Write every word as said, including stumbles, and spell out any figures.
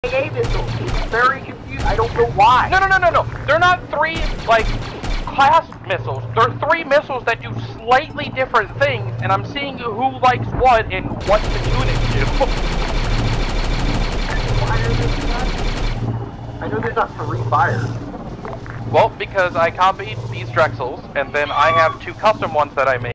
A missiles. It's very confused. I don't know why. No, no, no, no, no. They're not three, like, class missiles. They're three missiles that do slightly different things, and I'm seeing who likes what and what the tunings do. Why are they not? I know there's not three fires. Well, because I copied these Drexels, and then I have two custom ones that I made.